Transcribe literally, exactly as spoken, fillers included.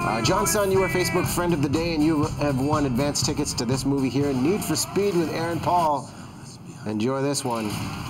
Uh, Johnson, you are Facebook Friend of the Day, and you have won advance tickets to this movie here, Need for Speed with Aaron Paul. Enjoy this one.